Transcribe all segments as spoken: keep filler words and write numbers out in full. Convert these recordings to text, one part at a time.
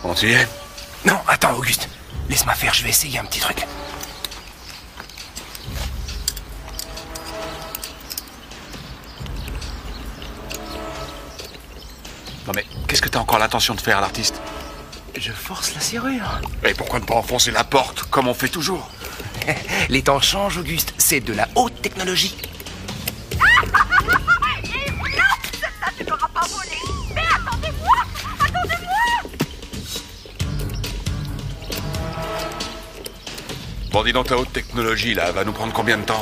On t'y est? Non, attends, Auguste. Laisse-moi faire, je vais essayer un petit truc. Non mais, qu'est-ce que t'as encore l'intention de faire, l'artiste? Je force la serrure. Et pourquoi ne pas enfoncer la porte, comme on fait toujours? Les temps changent, Auguste. C'est de la haute technologie. Ça ne m'aura pas volé. Mais attendez-moi! Attendez-moi! Bon, dis donc, ta haute technologie, là, va nous prendre combien de temps?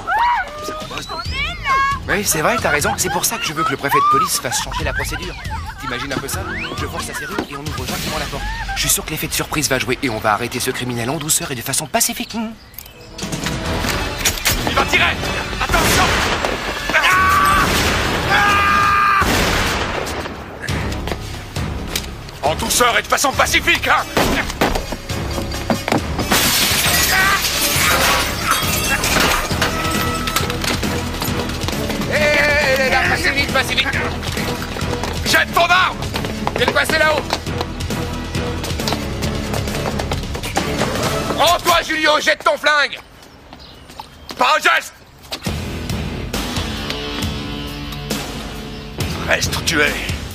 Oui, c'est vrai, t'as raison. C'est pour ça que je veux que le préfet de police fasse changer la procédure. T'imagines un peu ça? Je force la serrure et on ouvre gentiment la porte. Je suis sûr que l'effet de surprise va jouer et on va arrêter ce criminel en douceur et de façon pacifique. Il va tirer! Attention! En douceur et de façon pacifique, hein! Hé, hé, hé, là, passez vite, passez vite. Jette ton arme! Viens passer là-haut. Rends-toi, Julio, jette ton flingue! Pas un geste! Reste tué.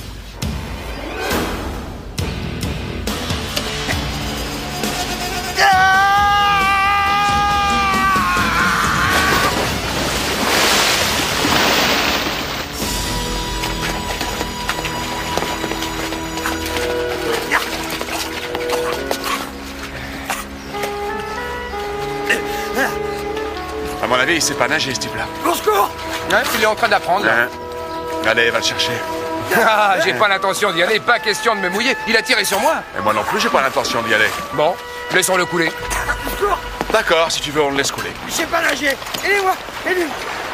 À mon avis, il sait pas nager, ce type-là. Au secours! Ouais, il est en train d'apprendre. Hein? Allez, va le chercher. Ah, j'ai pas l'intention d'y aller, pas question de me mouiller. Il a tiré sur moi. Et moi non plus, j'ai pas l'intention d'y aller. Bon, laissons-le couler. D'accord, si tu veux, on le laisse couler. Je sais pas nager. Aidez-moi, aidez-moi.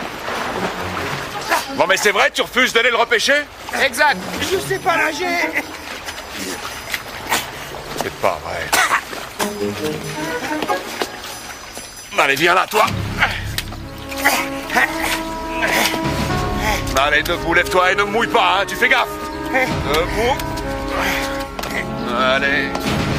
Bon, mais c'est vrai, tu refuses d'aller le repêcher? Exact. Je sais pas nager. C'est pas vrai. Allez, viens là, toi. Allez, debout, lève-toi et ne me mouille pas, hein, tu fais gaffe. Debout. Allez.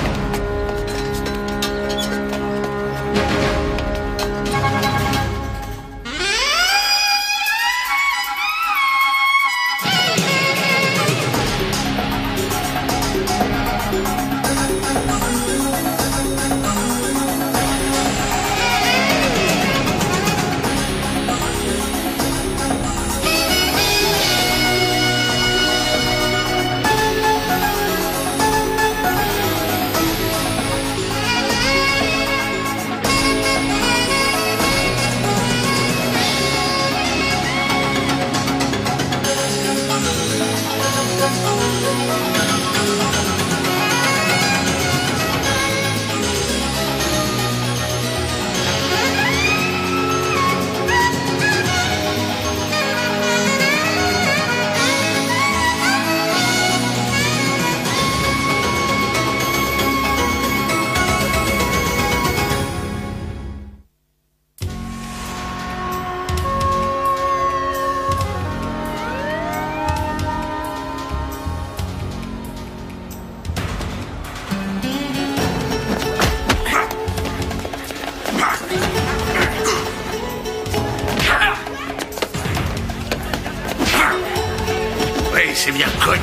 Oui, c'est bien connu.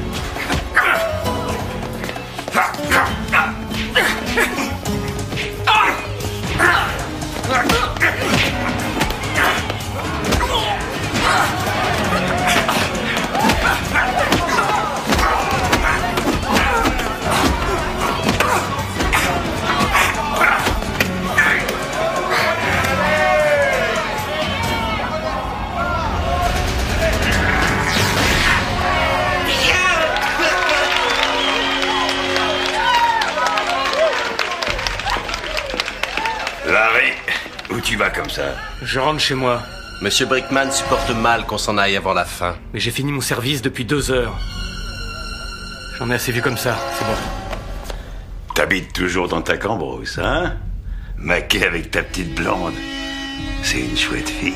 Larry, où tu vas comme ça? Je rentre chez moi. Monsieur Brickman supporte mal qu'on s'en aille avant la fin. Mais j'ai fini mon service depuis deux heures. J'en ai assez vu comme ça, c'est bon. T'habites toujours dans ta cambrousse, hein? Maquée avec ta petite blonde. C'est une chouette fille.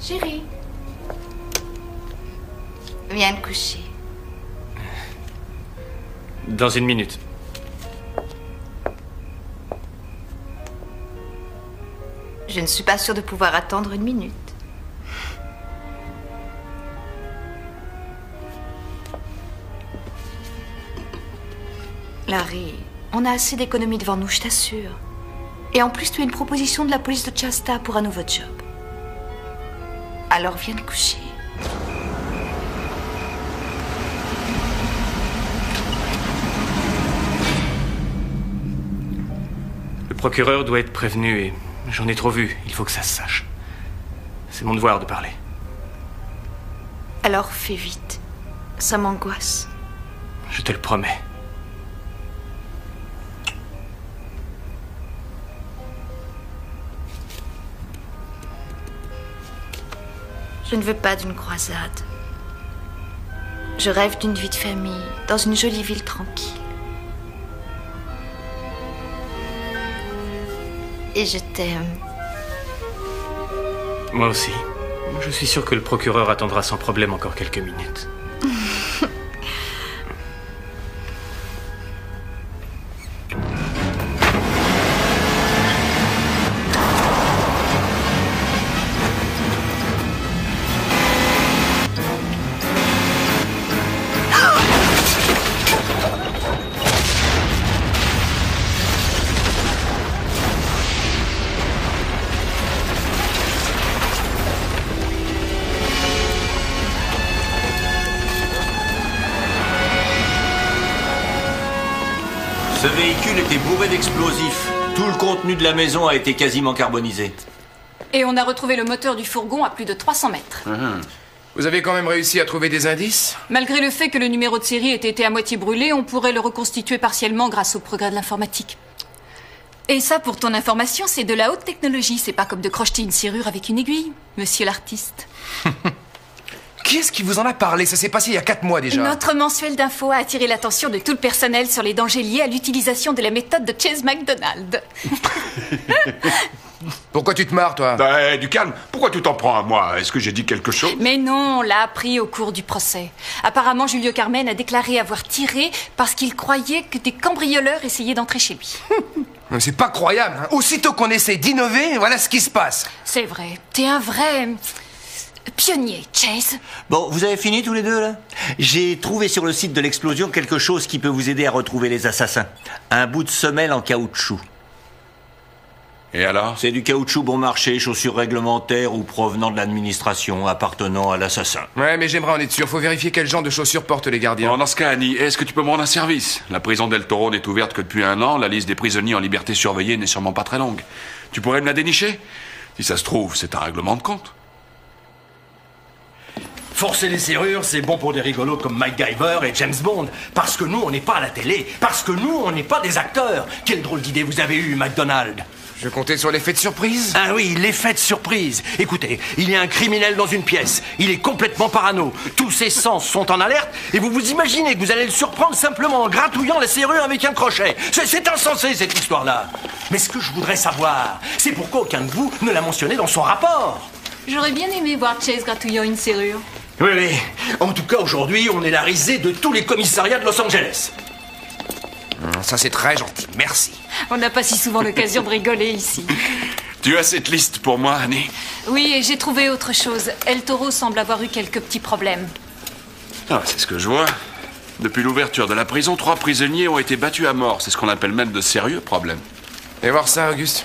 Chérie. Viens te coucher. Dans une minute. Je ne suis pas sûre de pouvoir attendre une minute. Larry, on a assez d'économies devant nous, je t'assure. Et en plus, tu as une proposition de la police de Shasta pour un nouveau job. Alors viens te coucher. Le procureur doit être prévenu et j'en ai trop vu. Il faut que ça se sache. C'est mon devoir de parler. Alors fais vite. Ça m'angoisse. Je te le promets. Je ne veux pas d'une croisade. Je rêve d'une vie de famille, dans une jolie ville tranquille. Et je t'aime. Moi aussi. Je suis sûr que le procureur attendra sans problème encore quelques minutes. Ce véhicule était bourré d'explosifs. Tout le contenu de la maison a été quasiment carbonisé. Et on a retrouvé le moteur du fourgon à plus de trois cents mètres. Mmh. Vous avez quand même réussi à trouver des indices? Malgré le fait que le numéro de série ait été à moitié brûlé, on pourrait le reconstituer partiellement grâce au progrès de l'informatique. Et ça, pour ton information, c'est de la haute technologie. C'est pas comme de crocheter une serrure avec une aiguille, monsieur l'artiste. Qui est-ce qui vous en a parlé? Ça s'est passé il y a quatre mois déjà. Notre mensuel d'infos a attiré l'attention de tout le personnel sur les dangers liés à l'utilisation de la méthode de Chase McDonald. Pourquoi tu te marres, toi? Bah, du calme. Pourquoi tu t'en prends à moi? Est-ce que j'ai dit quelque chose? Mais non, on l'a appris au cours du procès. Apparemment, Julio Carmen a déclaré avoir tiré parce qu'il croyait que des cambrioleurs essayaient d'entrer chez lui. C'est pas croyable, hein. Aussitôt qu'on essaie d'innover, voilà ce qui se passe. C'est vrai. T'es un vrai... pionnier, Chase. Bon, vous avez fini tous les deux, là? J'ai trouvé sur le site de l'explosion quelque chose qui peut vous aider à retrouver les assassins. Un bout de semelle en caoutchouc. Et alors? C'est du caoutchouc bon marché, chaussures réglementaires ou provenant de l'administration, appartenant à l'assassin. Ouais, mais j'aimerais en être sûr. Faut vérifier quel genre de chaussures portent les gardiens. Bon, dans ce cas, Annie, est-ce que tu peux me rendre un service? La prison d'El Toro n'est ouverte que depuis un an. La liste des prisonniers en liberté surveillée n'est sûrement pas très longue. Tu pourrais me la dénicher? Si ça se trouve, c'est un règlement de compte. Forcer les serrures, c'est bon pour des rigolos comme MacGyver et James Bond. Parce que nous, on n'est pas à la télé. Parce que nous, on n'est pas des acteurs. Quelle drôle d'idée vous avez eue, McDonald. Je comptais sur l'effet de surprise. Ah oui, l'effet de surprise. Écoutez, il y a un criminel dans une pièce. Il est complètement parano. Tous ses sens sont en alerte. Et vous vous imaginez que vous allez le surprendre simplement en gratouillant la serrure avec un crochet. C'est, c'est insensé, cette histoire-là. Mais ce que je voudrais savoir, c'est pourquoi aucun de vous ne l'a mentionné dans son rapport. J'aurais bien aimé voir Chase gratouillant une serrure. Oui, oui. En tout cas, aujourd'hui, on est la risée de tous les commissariats de Los Angeles. Ça, c'est très gentil. Merci. On n'a pas si souvent l'occasion de rigoler ici. Tu as cette liste pour moi, Annie? Oui, et j'ai trouvé autre chose. El Toro semble avoir eu quelques petits problèmes. Ah, c'est ce que je vois. Depuis l'ouverture de la prison, trois prisonniers ont été battus à mort. C'est ce qu'on appelle même de sérieux problèmes. Et voir ça, Auguste.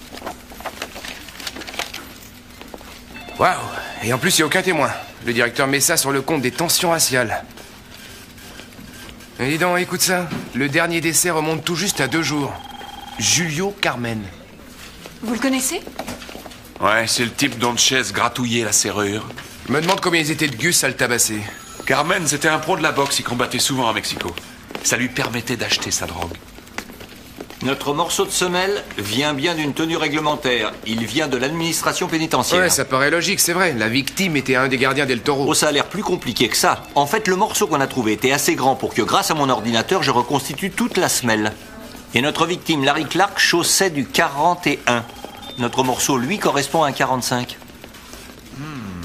Waouh. Et en plus, il n'y a aucun témoin. Le directeur met ça sur le compte des tensions raciales. Et dis donc, écoute ça. Le dernier décès remonte tout juste à deux jours. Julio Carmen. Vous le connaissez? Ouais, c'est le type dont Chase gratouillait la serrure. Je me demande combien ils étaient de gus à le tabasser. Carmen, c'était un pro de la boxe. Il combattait souvent à Mexico. Ça lui permettait d'acheter sa drogue. Notre morceau de semelle vient bien d'une tenue réglementaire. Il vient de l'administration pénitentiaire. Ouais, ça paraît logique, c'est vrai. La victime était un des gardiens d'El Toro. Oh, ça a l'air plus compliqué que ça. En fait, le morceau qu'on a trouvé était assez grand pour que, grâce à mon ordinateur, je reconstitue toute la semelle. Et notre victime, Larry Clark, chaussait du quarante et un. Notre morceau, lui, correspond à un quarante-cinq. Hmm.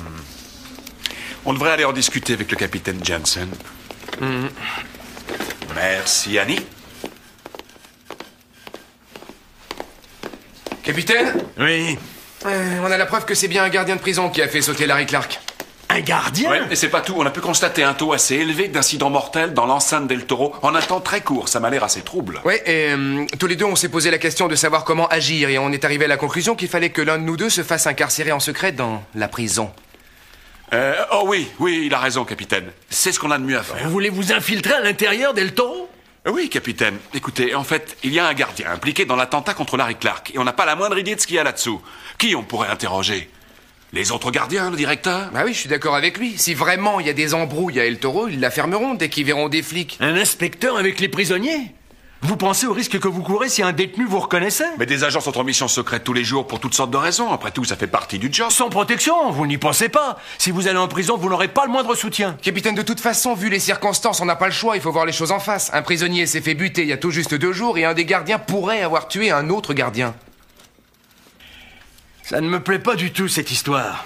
On devrait aller en discuter avec le capitaine Jensen. Mmh. Merci, Annie. Capitaine? Oui. Euh, on a la preuve que c'est bien un gardien de prison qui a fait sauter Larry Clark. Un gardien? Oui, et c'est pas tout. On a pu constater un taux assez élevé d'incidents mortels dans l'enceinte d'El Toro en un temps très court. Ça m'a l'air assez trouble. Oui, et euh, tous les deux, on s'est posé la question de savoir comment agir, et on est arrivé à la conclusion qu'il fallait que l'un de nous deux se fasse incarcérer en secret dans la prison. Euh, oh oui, oui, il a raison, capitaine. C'est ce qu'on a de mieux à faire. Vous voulez vous infiltrer à l'intérieur d'El Toro? Oui, capitaine. Écoutez, en fait, il y a un gardien impliqué dans l'attentat contre Larry Clark, et on n'a pas la moindre idée de ce qu'il y a là-dessous. Qui on pourrait interroger? Les autres gardiens, le directeur? Bah oui, je suis d'accord avec lui. Si vraiment il y a des embrouilles à El Toro, ils la fermeront dès qu'ils verront des flics. Un inspecteur avec les prisonniers? Vous pensez au risque que vous courez si un détenu vous reconnaissait? Mais des agents sont en mission secrète tous les jours pour toutes sortes de raisons. Après tout, ça fait partie du job. Sans protection, vous n'y pensez pas. Si vous allez en prison, vous n'aurez pas le moindre soutien. Capitaine, de toute façon, vu les circonstances, on n'a pas le choix, il faut voir les choses en face. Un prisonnier s'est fait buter il y a tout juste deux jours et un des gardiens pourrait avoir tué un autre gardien. Ça ne me plaît pas du tout, cette histoire.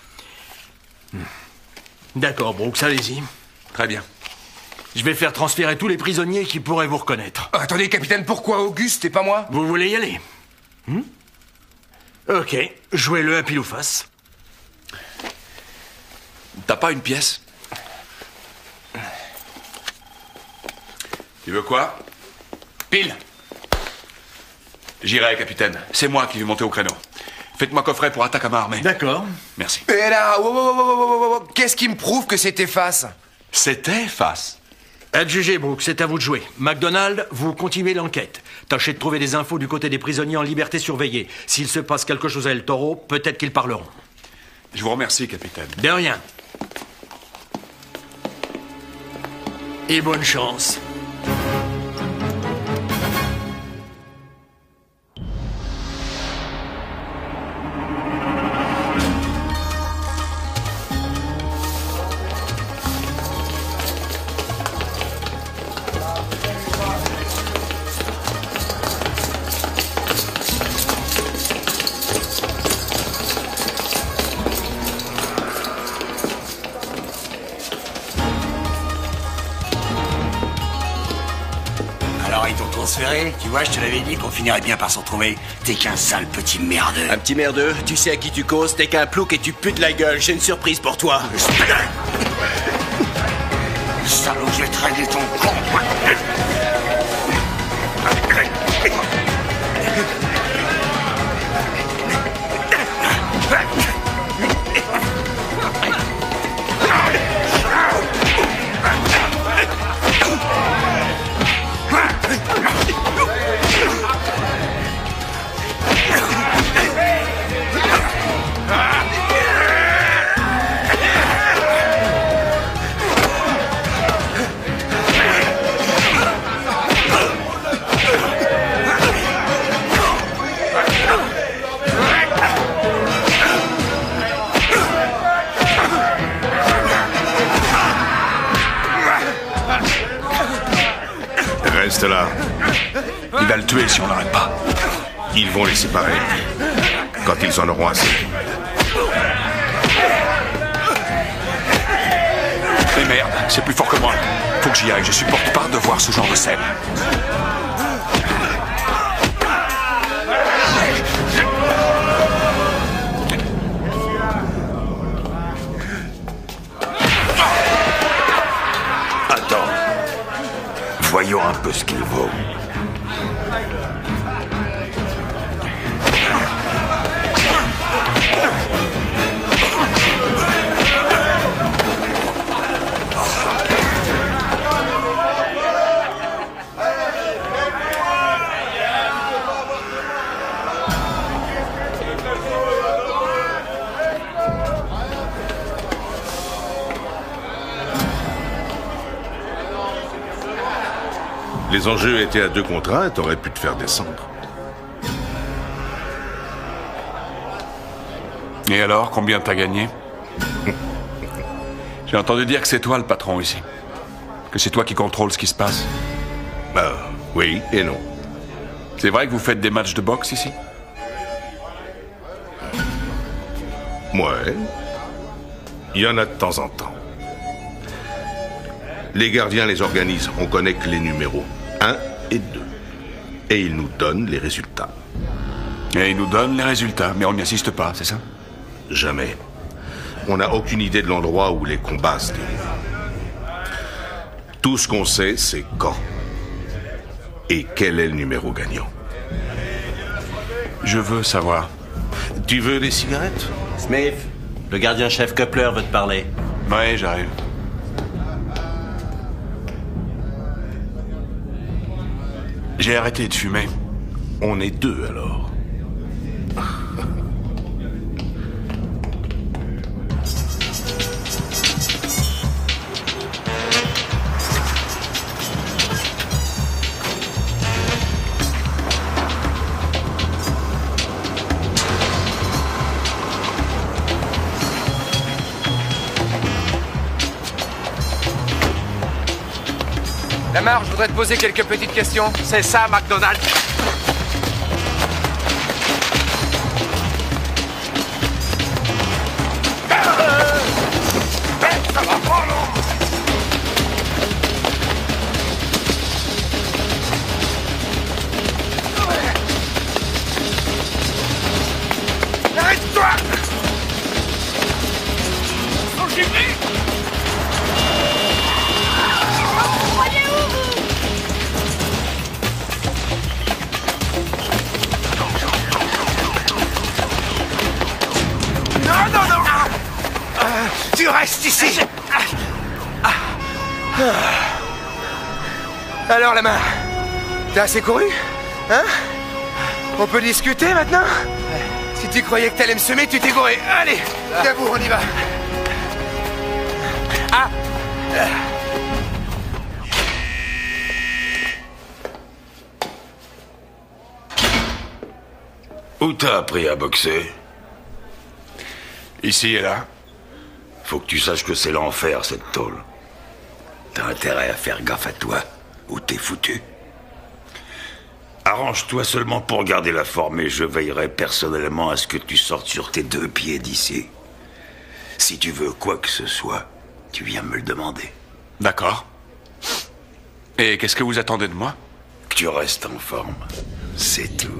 D'accord, Brooks, allez-y. Très bien. Je vais faire transférer tous les prisonniers qui pourraient vous reconnaître. Oh, attendez, capitaine, pourquoi Auguste et pas moi? Vous voulez y aller? hmm Ok, jouez-le à pile ou face. T'as pas une pièce? Tu veux quoi? Pile. J'irai, capitaine. C'est moi qui vais monter au créneau. Faites-moi coffret pour attaque à main armée. D'accord. Merci. Et là, wow, wow, wow, wow, wow, wow. Qu'est-ce qui me prouve que c'était face? C'était face. Adjugé, Brooks, c'est à vous de jouer. McDonald, vous continuez l'enquête. Tâchez de trouver des infos du côté des prisonniers en liberté surveillée. S'il se passe quelque chose à El Toro, peut-être qu'ils parleront. Je vous remercie, capitaine. De rien. Et bonne chance. Tu vois, je te l'avais dit qu'on finirait bien par s'en retrouver. T'es qu'un sale petit merdeux. Un petit merdeux? Tu sais à qui tu causes? T'es qu'un plouc et tu pues de la gueule. J'ai une surprise pour toi. Salaud, je vais te régler ton con. Reste là. Il va le tuer si on n'arrête pas. Ils vont les séparer. Quand ils en auront assez. Mais merde, c'est plus fort que moi. Faut que j'y aille, je supporte pas de voir ce genre de scène. Attends. Voyons un peu ce qu'il vaut. Les enjeux étaient à deux contre un et t'aurais pu te faire descendre. Et alors, combien t'as gagné? J'ai entendu dire que c'est toi le patron ici. Que c'est toi qui contrôle ce qui se passe. Bah, oui et non. C'est vrai que vous faites des matchs de boxe ici? Ouais. Il y en a de temps en temps. Les gardiens les organisent. On connaît que les numéros un et deux. Et ils nous donnent les résultats. Et ils nous donnent les résultats, mais on n'y assiste pas, c'est ça? Jamais. On n'a aucune idée de l'endroit où les combats se déroulent. Tout ce qu'on sait, c'est quand. Et quel est le numéro gagnant. Je veux savoir. Tu veux des cigarettes? Smith, le gardien-chef Coupler veut te parler. Ouais, j'arrive. J'ai arrêté de fumer. On est deux, alors. Lamar, je voudrais te poser quelques petites questions. C'est ça, McDonald. Ça va pas, non? Arrête-toi! Son gibier! Non, non, non! Ah, tu restes ici! Ah. Alors, Lamar, t'as assez couru? Hein? On peut discuter maintenant? Si tu croyais que t'allais me semer, tu t'es gouré. Allez, debout, on y va. Ah! Où t'as appris à boxer? Ici et là. Faut que tu saches que c'est l'enfer, cette tôle. T'as intérêt à faire gaffe à toi, ou t'es foutu. Arrange-toi seulement pour garder la forme et je veillerai personnellement à ce que tu sortes sur tes deux pieds d'ici. Si tu veux quoi que ce soit, tu viens me le demander. D'accord. Et qu'est-ce que vous attendez de moi? Que tu restes en forme, c'est tout.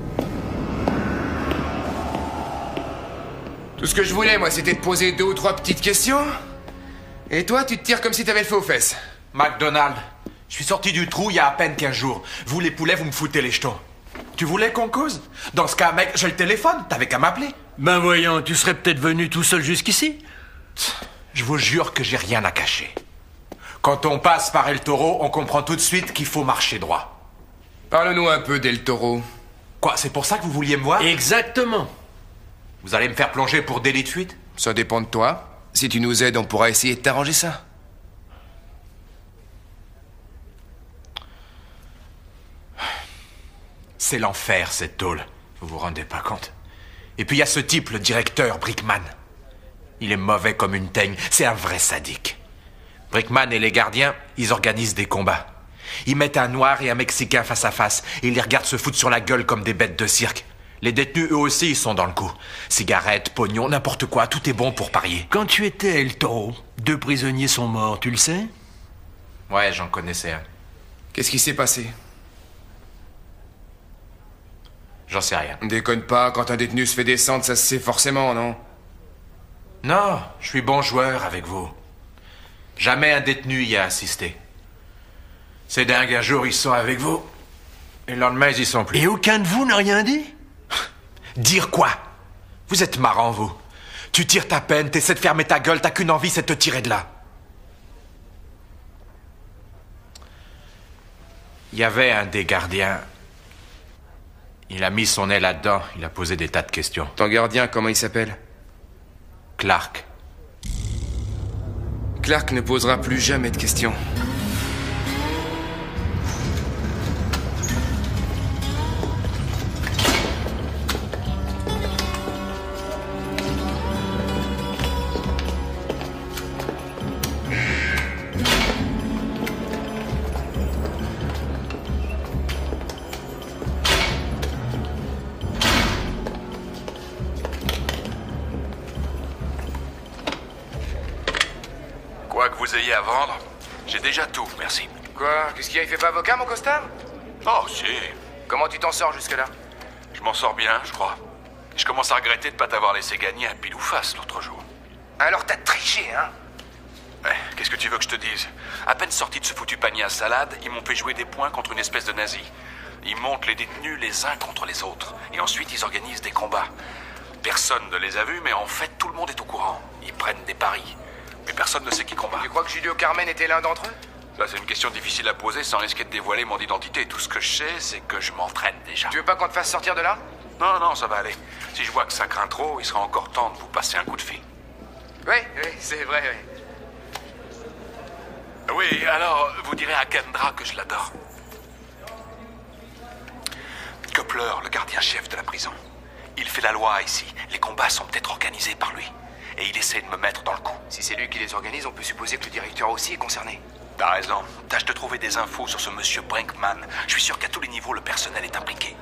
Tout ce que je voulais, moi, c'était te poser deux ou trois petites questions. Et toi, tu te tires comme si t'avais le feu aux fesses. McDonald, je suis sorti du trou il y a à peine quinze jours. Vous, les poulets, vous me foutez les jetons. Tu voulais qu'on cause? Dans ce cas, mec, j'ai le téléphone. T'avais qu'à m'appeler. Ben voyons, tu serais peut-être venu tout seul jusqu'ici. Je vous jure que j'ai rien à cacher. Quand on passe par El Toro, on comprend tout de suite qu'il faut marcher droit. Parle-nous un peu d'El Toro. Quoi, c'est pour ça que vous vouliez me voir? Exactement. Vous allez me faire plonger pour délit de fuite? Ça dépend de toi. Si tu nous aides, on pourra essayer de t'arranger ça. C'est l'enfer, cette tôle. Vous vous rendez pas compte? Et puis il y a ce type, le directeur, Brickman. Il est mauvais comme une teigne. C'est un vrai sadique. Brickman et les gardiens, ils organisent des combats. Ils mettent un noir et un mexicain face à face et ils les regardent se foutre sur la gueule comme des bêtes de cirque. Les détenus, eux aussi, ils sont dans le coup. Cigarettes, pognon, n'importe quoi, tout est bon pour parier. Quand tu étais à El Toro, deux prisonniers sont morts, tu le sais? Ouais, j'en connaissais un. Qu'est-ce qui s'est passé? J'en sais rien. Déconne pas, quand un détenu se fait descendre, ça se sait forcément, non? Non, je suis bon joueur avec vous. Jamais un détenu y a assisté. C'est dingue, un jour ils sont avec vous, et le lendemain ils y sont plus. Et aucun de vous n'a rien dit? Dire quoi? Vous êtes marrant, vous. Tu tires ta peine, t'essaies de fermer ta gueule, t'as qu'une envie, c'est de te tirer de là. Il y avait un des gardiens. Il a mis son nez là-dedans, il a posé des tas de questions. Ton gardien, comment il s'appelle? Clark. Clark ne posera plus jamais de questions. ayez à vendre. J'ai déjà tout, merci. Quoi? Qu'est-ce qu'il y a? Il fait pas avocat, mon costard? Oh, si. Comment tu t'en sors jusque-là? Je m'en sors bien, je crois. Je commence à regretter de pas t'avoir laissé gagner un pile ou face l'autre jour. Alors t'as triché, hein? Ouais, qu'est-ce que tu veux que je te dise? À peine sorti de ce foutu panier à salade, ils m'ont fait jouer des points contre une espèce de nazi. Ils montent les détenus les uns contre les autres. Et ensuite, ils organisent des combats. Personne ne les a vus, mais en fait, tout le monde est au courant. Ils prennent des paris. Mais personne ne sait qui combat. Tu crois que Julio Carmen était l'un d'entre eux? Ça, c'est une question difficile à poser sans risquer de dévoiler mon identité. Tout ce que je sais, c'est que je m'entraîne déjà. Tu veux pas qu'on te fasse sortir de là? Non, non, ça va aller. Si je vois que ça craint trop, il sera encore temps de vous passer un coup de fil. Oui, oui, c'est vrai, oui. Oui, alors, vous direz à Kendra que je l'adore. Koppler, le gardien-chef de la prison. Il fait la loi ici. Les combats sont peut-être organisés par lui. Et il essaie de me mettre dans le coup. Si c'est lui qui les organise, on peut supposer que le directeur aussi est concerné. T'as raison. Tâche de trouver des infos sur ce monsieur Brinkman. Je suis sûr qu'à tous les niveaux, le personnel est impliqué.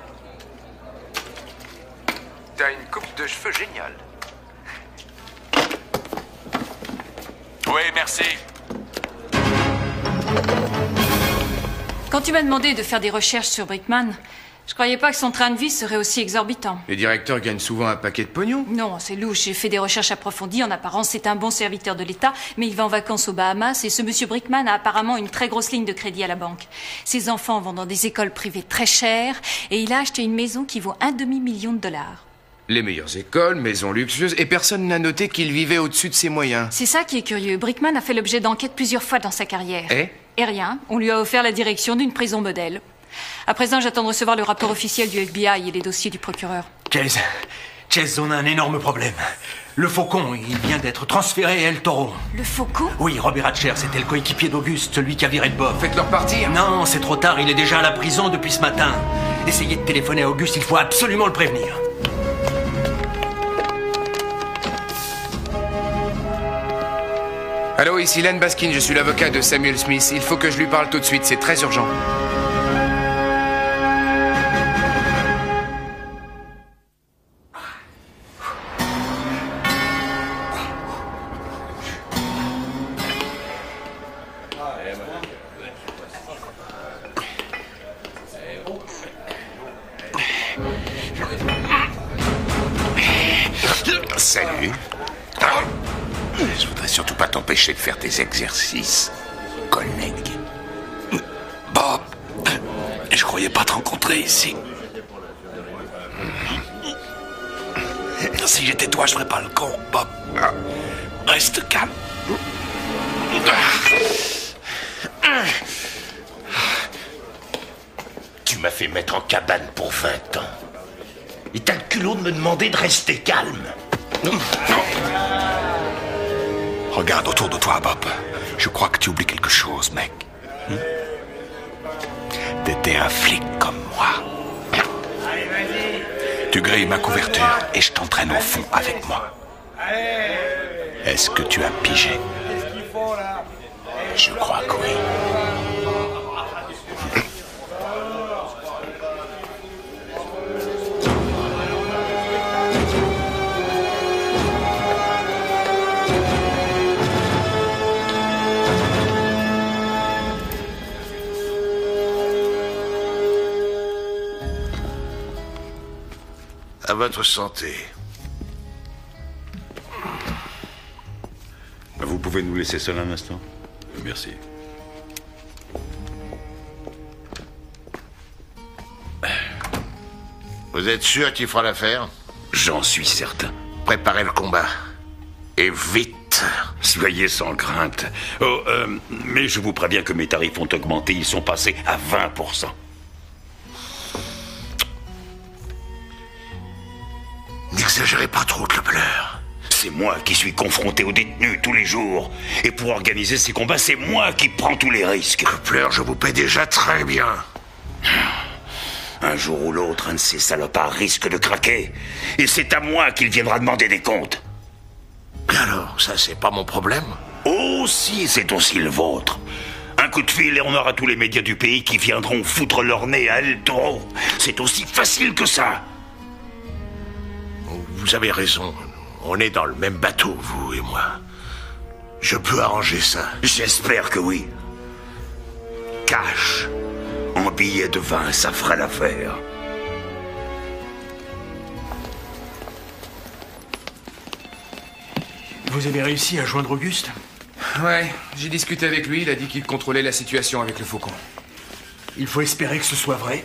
T'as une coupe de cheveux géniale. Oui, merci. Quand tu m'as demandé de faire des recherches sur Brickman, je croyais pas que son train de vie serait aussi exorbitant. Les directeurs gagnent souvent un paquet de pognon. Non, c'est louche. J'ai fait des recherches approfondies. En apparence, c'est un bon serviteur de l'État, mais il va en vacances aux Bahamas et ce monsieur Brickman a apparemment une très grosse ligne de crédit à la banque. Ses enfants vont dans des écoles privées très chères et il a acheté une maison qui vaut un demi-million de dollars. Les meilleures écoles, maisons luxueuses, et personne n'a noté qu'il vivait au-dessus de ses moyens. C'est ça qui est curieux. Brickman a fait l'objet d'enquêtes plusieurs fois dans sa carrière. Et Et rien. On lui a offert la direction d'une prison modèle. À présent, j'attends de recevoir le rapport officiel du F B I et les dossiers du procureur. Chase, Chase, on a un énorme problème. Le Faucon, il vient d'être transféré à El Toro. Le Faucon? Oui, Robert Hatcher, c'était le coéquipier d'Auguste, celui qui a viré de Bob. Faites-leur partir. Non, c'est trop tard, il est déjà à la prison depuis ce matin. Essayez de téléphoner à Auguste, il faut absolument le prévenir. Allô, ici Len Baskin, je suis l'avocat de Samuel Smith. Il faut que je lui parle tout de suite, c'est très urgent. Salut. Je voudrais surtout pas t'empêcher de faire tes exercices, collègue. Bob, je croyais pas te rencontrer ici. Si j'étais toi, je ferais pas le con, Bob. Reste calme. Tu m'as fait mettre en cabane pour vingt ans. Et t'as le culot de me demander de rester calme. Regarde autour de toi, Bob. Je crois que tu oublies quelque chose, mec. Hmm? T'étais un flic comme moi. Tu grilles ma couverture et je t'entraîne au fond avec moi. Est-ce que tu as pigé? Je crois que oui. À votre santé. Vous pouvez nous laisser seul un instant? Merci. Vous êtes sûr qu'il fera l'affaire? J'en suis certain. Préparez le combat. Et vite. Soyez sans crainte. Oh, euh, mais je vous préviens que mes tarifs ont augmenté. Ils sont passés à vingt pour cent. N'exagérez pas trop, Koppler. C'est moi qui suis confronté aux détenus tous les jours. Et pour organiser ces combats, c'est moi qui prends tous les risques. Koppler, je vous paie déjà très bien. Un jour ou l'autre, un de ces salopards risque de craquer. Et c'est à moi qu'il viendra demander des comptes. Et alors, ça, c'est pas mon problème? Oh, si, c'est aussi le vôtre. Un coup de fil et on aura tous les médias du pays qui viendront foutre leur nez à El Toro. C'est aussi facile que ça. Vous avez raison. On est dans le même bateau, vous et moi. Je peux arranger ça. J'espère que oui. Cash. En billets de vin, ça fera l'affaire. Vous avez réussi à joindre Auguste? Ouais, j'ai discuté avec lui, il a dit qu'il contrôlait la situation avec le Faucon. Il faut espérer que ce soit vrai.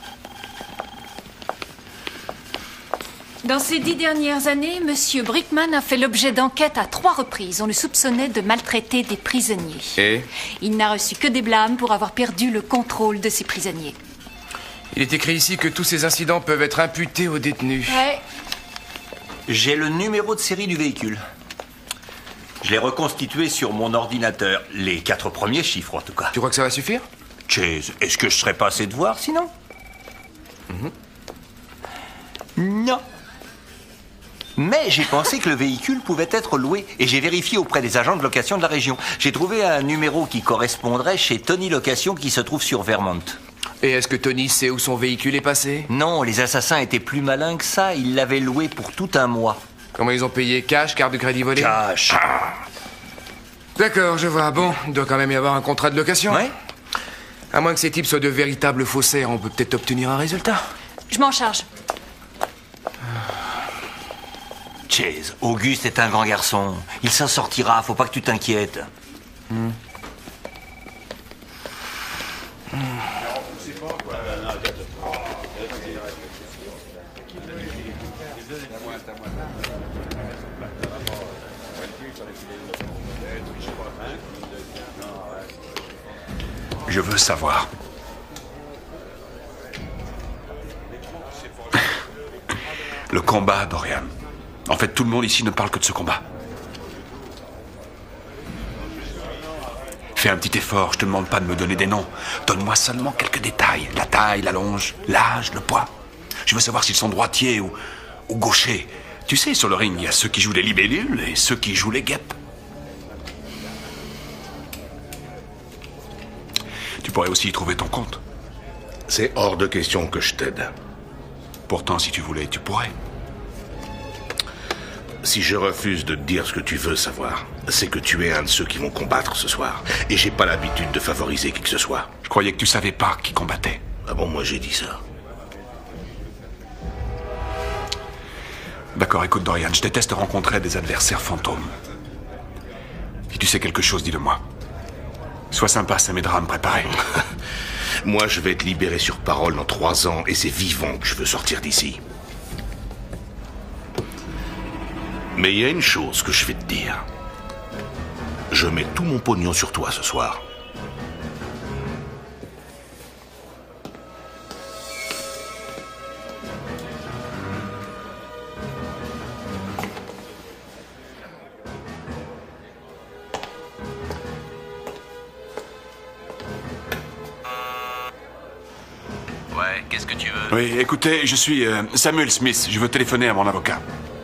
Dans ces dix dernières années, Monsieur Brickman a fait l'objet d'enquêtes à trois reprises. On le soupçonnait de maltraiter des prisonniers. Et il n'a reçu que des blâmes pour avoir perdu le contrôle de ses prisonniers. Il est écrit ici que tous ces incidents peuvent être imputés aux détenus. Ouais. J'ai le numéro de série du véhicule. Je l'ai reconstitué sur mon ordinateur. Les quatre premiers chiffres, en tout cas. Tu crois que ça va suffire? Chase, est-ce que je serais pas assez de voir, sinon? Mm-hmm. Non. Mais j'ai pensé que le véhicule pouvait être loué et j'ai vérifié auprès des agents de location de la région. J'ai trouvé un numéro qui correspondrait chez Tony Location qui se trouve sur Vermont. Et est-ce que Tony sait où son véhicule est passé? Non, les assassins étaient plus malins que ça. Ils l'avaient loué pour tout un mois. Comment ils ont payé? Cash, carte de crédit volée? Cash. Ah. D'accord, je vois. Bon, il doit quand même y avoir un contrat de location. Ouais. À moins que ces types soient de véritables faussaires, on peut peut-être obtenir un résultat. Je m'en charge. Chase, Auguste est un grand garçon. Il s'en sortira, faut pas que tu t'inquiètes. Hmm. Hmm. Je veux savoir. Le combat, Dorian. En fait, tout le monde ici ne parle que de ce combat. Fais un petit effort, je te demande pas de me donner des noms. Donne-moi seulement quelques détails. La taille, la longe, l'âge, le poids. Je veux savoir s'ils sont droitiers ou, ou gauchers. Tu sais, sur le ring, il y a ceux qui jouent les libellules et ceux qui jouent les guêpes. Tu pourrais aussi y trouver ton compte. C'est hors de question que je t'aide. Pourtant, si tu voulais, tu pourrais. Si je refuse de te dire ce que tu veux savoir, c'est que tu es un de ceux qui vont combattre ce soir. Et j'ai pas l'habitude de favoriser qui que ce soit. Je croyais que tu savais pas qui combattait. Ah bon, moi j'ai dit ça. D'accord, écoute Dorian, je déteste rencontrer des adversaires fantômes. Si tu sais quelque chose, dis-le-moi. Sois sympa, ça m'aidera à me préparer. Moi, je vais te libérer sur parole dans trois ans et c'est vivant que je veux sortir d'ici. Mais il y a une chose que je vais te dire. Je mets tout mon pognon sur toi ce soir. Ouais, qu'est-ce que tu veux? Oui, écoutez, je suis euh, Samuel Smith. Je veux téléphoner à mon avocat.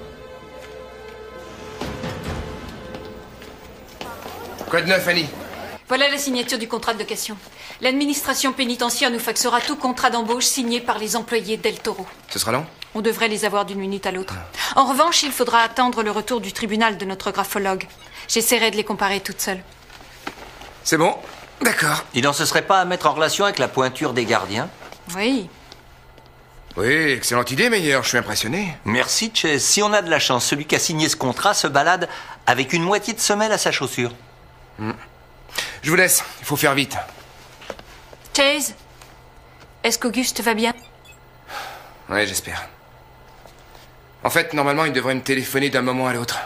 Quoi de neuf, Annie? Voilà la signature du contrat de location. L'administration pénitentiaire nous faxera tout contrat d'embauche signé par les employés d'El Toro. Ce sera long? On devrait les avoir d'une minute à l'autre. En revanche, il faudra attendre le retour du tribunal de notre graphologue. J'essaierai de les comparer toute seule. C'est bon, d'accord. Il n'en se serait pas à mettre en relation avec la pointure des gardiens? Oui. Oui, excellente idée, meilleur. Je suis impressionné. Merci, Chase. Si on a de la chance, celui qui a signé ce contrat se balade avec une moitié de semelle à sa chaussure. Hmm. Je vous laisse. Il faut faire vite. Chase, est-ce qu'Auguste va bien? Ouais, j'espère. En fait, normalement, il devrait me téléphoner d'un moment à l'autre.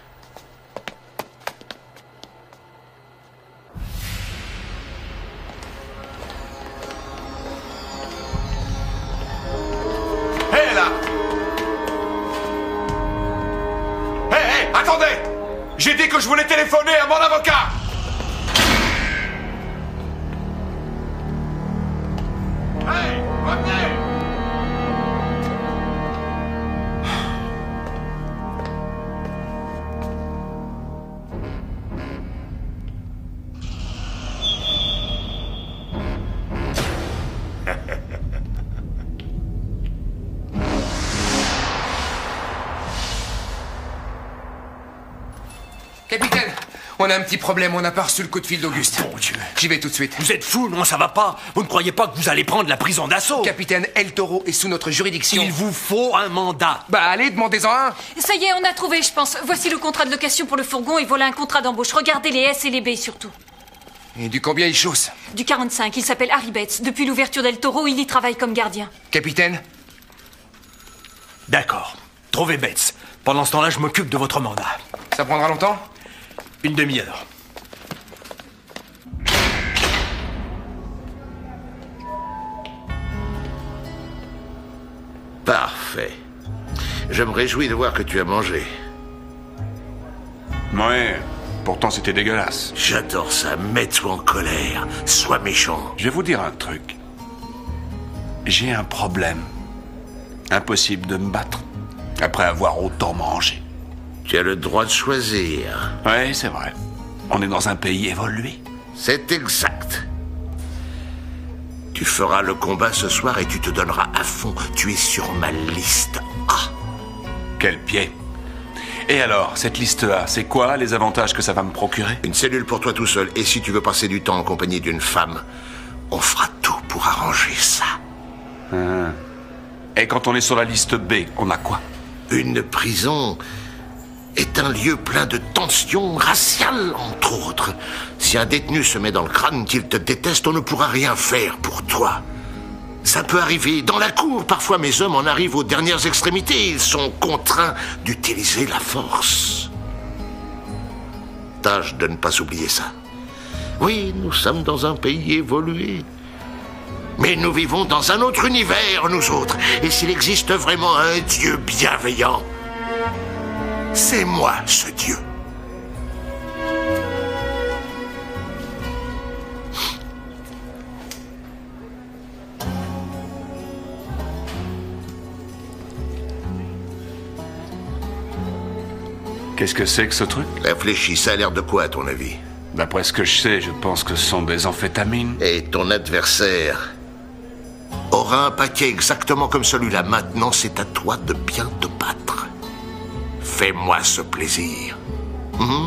Hé, là! Hé, hé, attendez! J'ai dit que je voulais téléphoner à mon avocat! Hey, revenez! Capitaine, On a un petit problème, on n'a pas reçu le coup de fil d'Auguste. Mon Dieu. J'y vais tout de suite. Vous êtes fou, non, ça va pas. Vous ne croyez pas que vous allez prendre la prison d'assaut? Capitaine El Toro est sous notre juridiction. Il vous faut un mandat. Bah allez, demandez-en un. Ça y est, on a trouvé, je pense. Voici le contrat de location pour le fourgon et voilà un contrat d'embauche. Regardez les S et les B surtout. Et du combien il chausse? Du quarante-cinq, il s'appelle Harry Bates. Depuis l'ouverture d'El Toro, il y travaille comme gardien. Capitaine? D'accord. Trouvez Bates. Pendant ce temps-là, je m'occupe de votre mandat. Ça prendra longtemps? Une demi-heure. Parfait. Je me réjouis de voir que tu as mangé. Ouais, pourtant c'était dégueulasse. J'adore ça. Mets-toi en colère. Sois méchant. Je vais vous dire un truc. J'ai un problème. Impossible de me battre après avoir autant mangé. Tu as le droit de choisir. Ouais, c'est vrai. On est dans un pays évolué. C'est exact. Tu feras le combat ce soir et tu te donneras à fond. Tu es sur ma liste A. Quel pied. Et alors, cette liste A, c'est quoi les avantages que ça va me procurer? Une cellule pour toi tout seul. Et si tu veux passer du temps en compagnie d'une femme, on fera tout pour arranger ça. Ah. Et quand on est sur la liste B, on a quoi? Une prison est un lieu plein de tensions raciales, entre autres. Si un détenu se met dans le crâne qu'il te déteste, on ne pourra rien faire pour toi. Ça peut arriver dans la cour. Parfois, mes hommes en arrivent aux dernières extrémités. Ils sont contraints d'utiliser la force. Tâche de ne pas oublier ça. Oui, nous sommes dans un pays évolué. Mais nous vivons dans un autre univers, nous autres. Et s'il existe vraiment un Dieu bienveillant, c'est moi, ce Dieu. Qu'est-ce que c'est que ce truc? Réfléchis, ça a l'air de quoi, à ton avis? D'après ce que je sais, je pense que ce sont des amphétamines. Et ton adversaire aura un paquet exactement comme celui-là. Maintenant, c'est à toi de bien te battre. Fais-moi ce plaisir. Hum?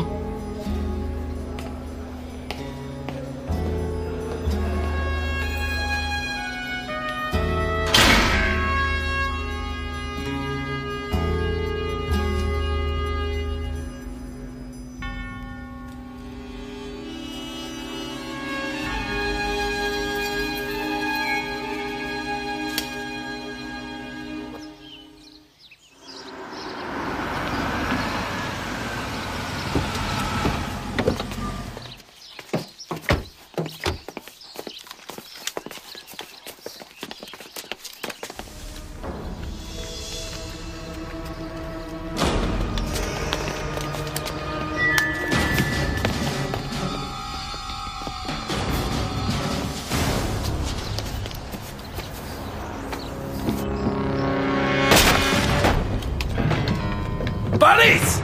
Police!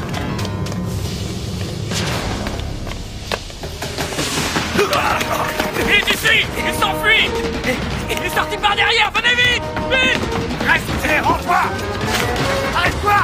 Il est ici! Il s'enfuit! Il est sorti par derrière! Venez vite! Vite! Restez, rentre-toi! Arrête-toi!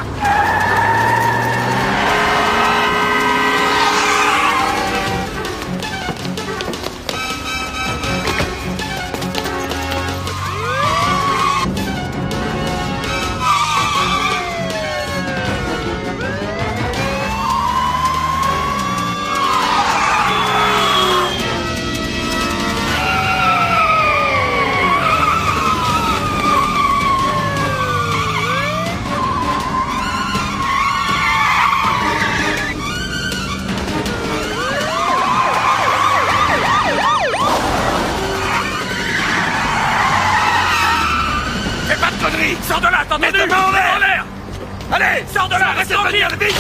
Sors de là, t'as entendu? Mets ta main en l'air! Allez, sors de là, reste tranquille! Vite!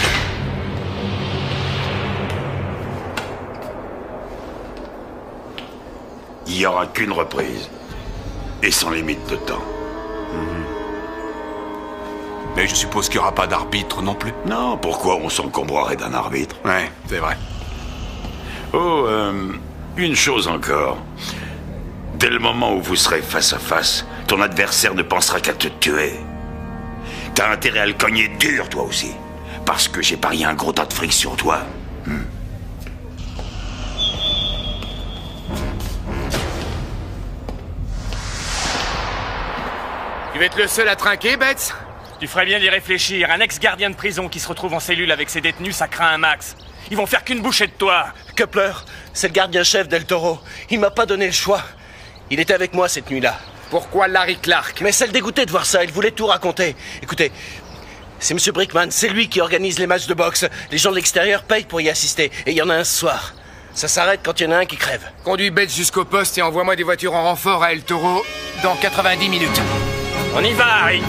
Il n'y aura qu'une reprise. Et sans limite de temps. Mmh. Mais je suppose qu'il n'y aura pas d'arbitre non plus. Non, pourquoi on s'encombrerait d'un arbitre? Ouais, c'est vrai. Oh, euh, une chose encore. Dès le moment où vous serez face à face, ton adversaire ne pensera qu'à te tuer. T'as intérêt à le cogner dur, toi aussi. Parce que j'ai parié un gros tas de fric sur toi. Tu vas être le seul à trinquer, Betts? Tu ferais bien d'y réfléchir. Un ex-gardien de prison qui se retrouve en cellule avec ses détenus, ça craint un max. Ils vont faire qu'une bouchée de toi. Kepler, c'est le gardien-chef d'El Toro. Il m'a pas donné le choix. Il était avec moi cette nuit-là. Pourquoi Larry Clark? Mais ça le dégoûtait de voir ça, il voulait tout raconter. Écoutez, c'est M. Brickman, c'est lui qui organise les matchs de boxe. Les gens de l'extérieur payent pour y assister. Et il y en a un ce soir. Ça s'arrête quand il y en a un qui crève. Conduis Betts jusqu'au poste et envoie-moi des voitures en renfort à El Toro dans quatre-vingt-dix minutes. On y va, Harry.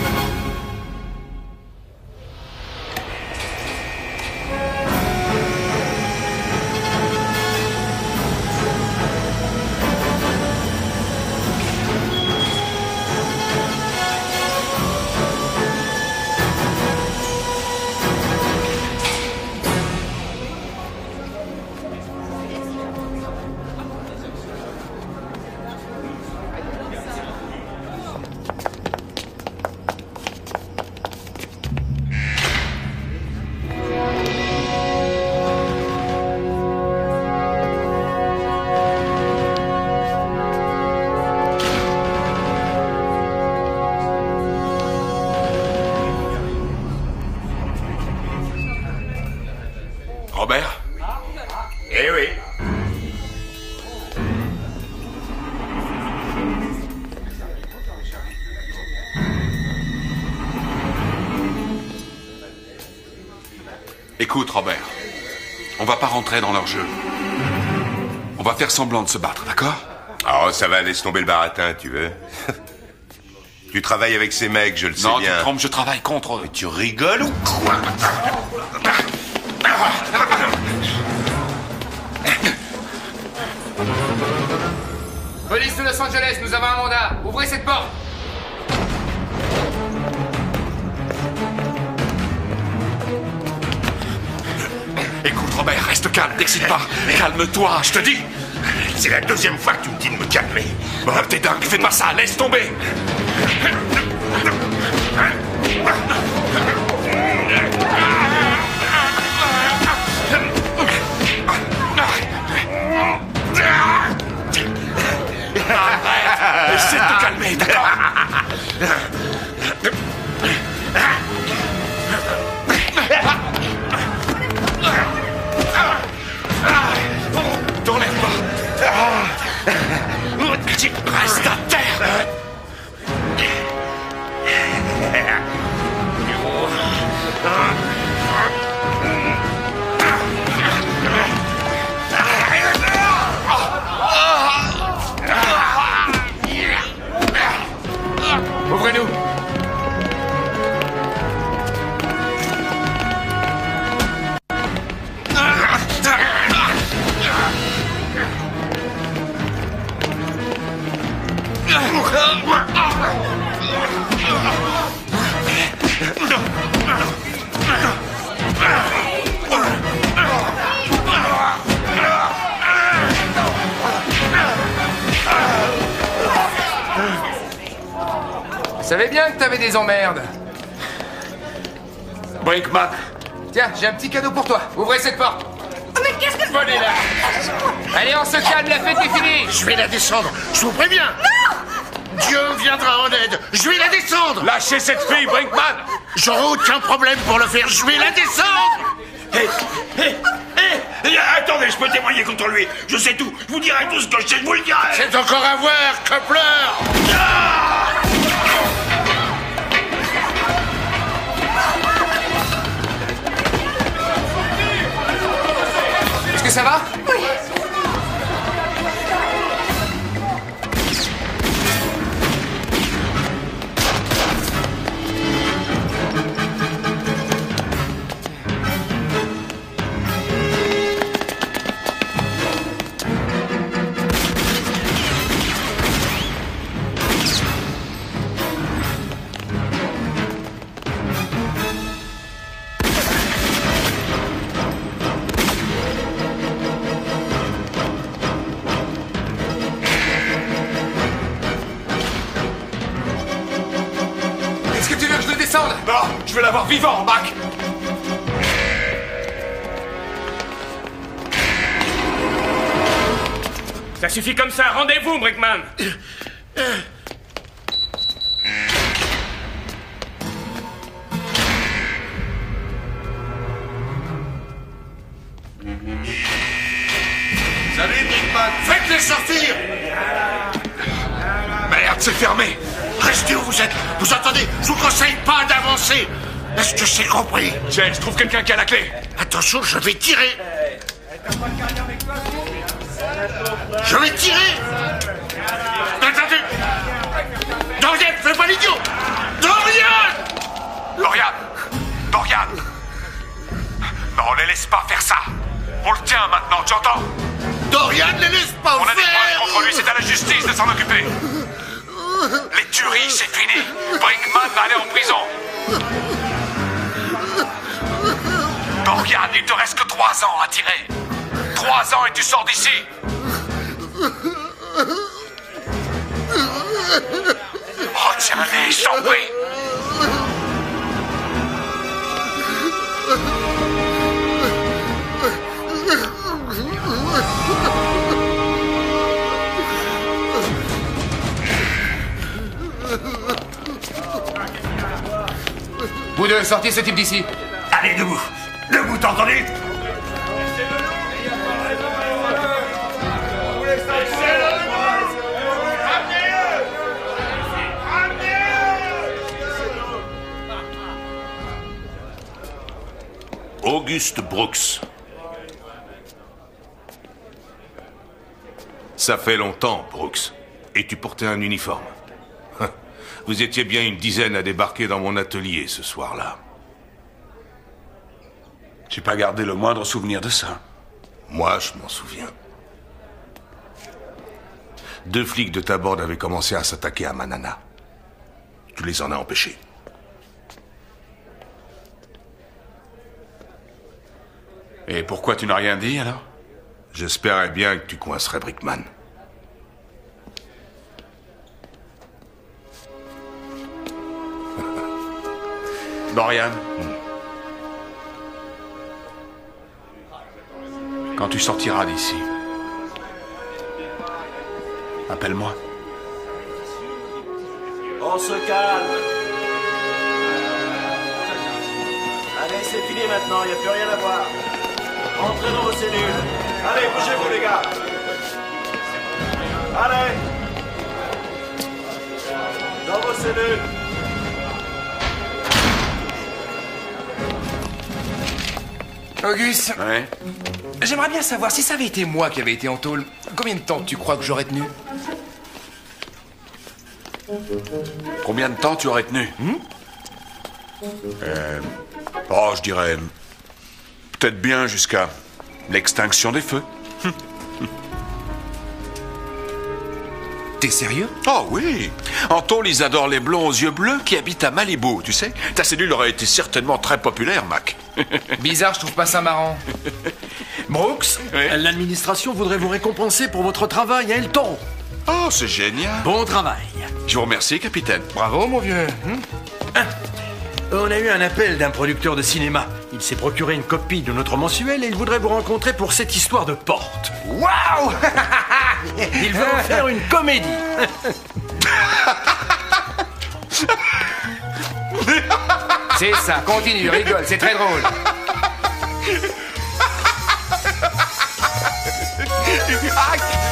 Robert? Eh oui. Écoute, Robert, on va pas rentrer dans leur jeu. On va faire semblant de se battre, d'accord? Oh, ça va, laisse tomber le baratin, tu veux. Tu travailles avec ces mecs, je le sais non, bien. Non, tu te trompes, je travaille contre eux. Mais tu rigoles ou quoi? Police de Los Angeles, nous avons un mandat. Ouvrez cette porte. Écoute, Robert, reste calme, t'excite pas. Calme-toi, je te dis. C'est la deuxième fois que tu me dis de me calmer. Bon, t'es dingue, fais pas ça, laisse tomber. Arrête, essaie de te calmer, d'accord? T'enlève pas. Reste à terre. Ouvrez-nous. Je savais bien que t'avais des emmerdes. Brinkman. Tiens, j'ai un petit cadeau pour toi. Ouvrez cette porte. Mais qu'est-ce que... Venez là. Allez, on se calme, la fête est finie. Je vais la descendre, je vous préviens. Non! Dieu viendra en aide. Je vais la descendre. Lâchez cette fille, Brinkman. J'aurai aucun problème pour le faire. Je vais la descendre. Hé, hé, hé, attendez, je peux témoigner contre lui. Je sais tout. Je vous dirai tout ce que je sais, je vous le dirai. C'est encore à voir, Kepler. Ah! Est-ce que ça va? Oui. Non, je veux l'avoir vivant, Mac. Ça suffit comme ça, rendez-vous, Brickman. Salut, Brickman. Faites-les sortir! Merde, c'est fermé. Restez où vous êtes. Vous entendez? Je vous conseille pas d'avancer. Est-ce que c'est compris? James, trouve quelqu'un qui a la clé. Attention, je vais tirer. Je vais tirer. Attendez. Dorian, fais pas l'idiot. Dorian! Dorian Dorian Non, on les laisse pas faire ça. On le tient maintenant, tu entends? Dorian, les laisse pas On a des faire. preuves contre lui, c'est à la justice de s'en occuper. Les tueries, c'est fini. Brickman va aller en prison. Dorian, il te reste que trois ans à tirer. Trois ans et tu sors d'ici. Retiens-les, je t'en prie. Vous deux, sortez ce type d'ici. Allez, debout. Debout, t'as entendu? Auguste Brooks. Ça fait longtemps, Brooks. Et tu portais un uniforme. Vous étiez bien une dizaine à débarquer dans mon atelier ce soir-là. J'ai pas gardé le moindre souvenir de ça. Moi, je m'en souviens. Deux flics de ta bande avaient commencé à s'attaquer à Manana. Tu les en as empêchés. Et pourquoi tu n'as rien dit, alors? J'espérais bien que tu coincerais Brickman. Dorian, quand tu sortiras d'ici, appelle-moi. On se calme. Allez, c'est fini maintenant, il n'y a plus rien à voir. Entrez dans vos cellules. Allez, bougez-vous les gars. Allez. Dans vos cellules. Auguste, Ouais. j'aimerais bien savoir si ça avait été moi qui avais été en tôle. Combien de temps tu crois que j'aurais tenu? Combien de temps tu aurais tenu? Hmm? euh, Oh, je dirais... Peut-être bien jusqu'à l'extinction des feux. T'es sérieux? Oh oui. En tôle, ils adorent les blonds aux yeux bleus qui habitent à Malibu, tu sais. Ta cellule aurait été certainement très populaire, Mac. Bizarre, je trouve pas ça marrant. Brooks, l'administration voudrait vous récompenser pour votre travail à El Toro. Oh, c'est génial. Bon travail. Je vous remercie, capitaine. Bravo, mon vieux. Ah, on a eu un appel d'un producteur de cinéma. Il s'est procuré une copie de notre mensuel et il voudrait vous rencontrer pour cette histoire de porte. Waouh! Il veut en faire une comédie. C'est ça, continue, rigole, c'est très drôle. Ah